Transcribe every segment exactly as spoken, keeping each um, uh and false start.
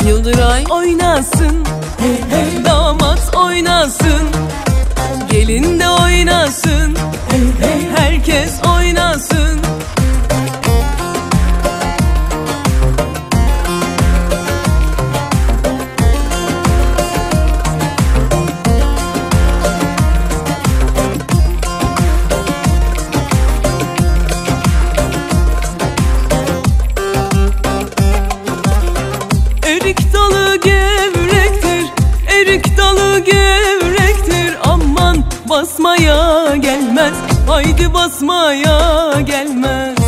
Yıldıray oynasın, hey hey. Damat oynasın, gelin de oynasın, hey hey. Herkes oynasın. Erik dalı gevrektir, erik dalı gevrektir. Aman basmaya gelmez, haydi basmaya gelmez.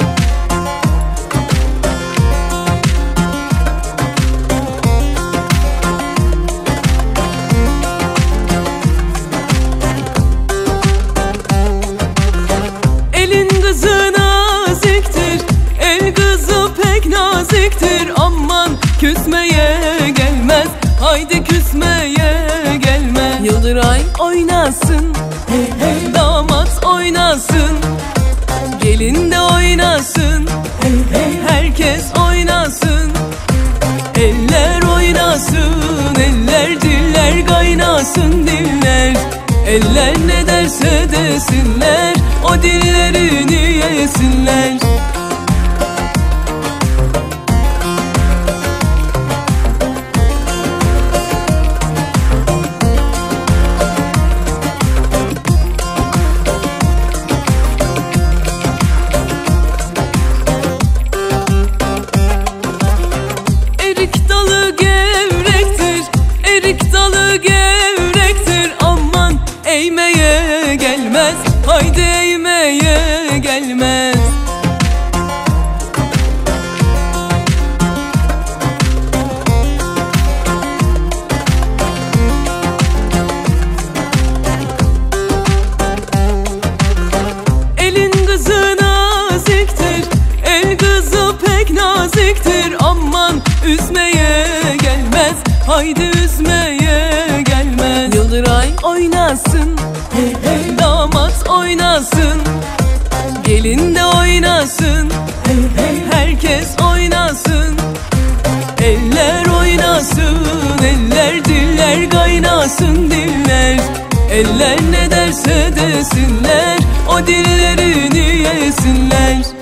Elin kızı naziktir, el kızı pek naziktir. Aman küsmeye gelmez, haydi küsmeye gelmez. Yıldıray oynasın, hey hey. Damat oynasın, gelin de oynasın, hey hey. Herkes oynasın. Eller oynasın, eller diller kaynasın diller. Eller ne derse desinler, o dillerini yesinler. Erik dalı gevrektir, erik dalı gevrektir. Aman eğmeye gelmez, haydi eğmeye gelmez. Elin kızı naziktir, el kızı pek naziktir. Aman üzmeye gelmez, haydi üzmeye gelmez. Yıldıray oynasın, hey hey. Damat oynasın, gelin de oynasın, hey hey. Herkes oynasın. Eller oynasın, eller diller kaynasın diller. Eller ne derse desinler, o dillerini yesinler.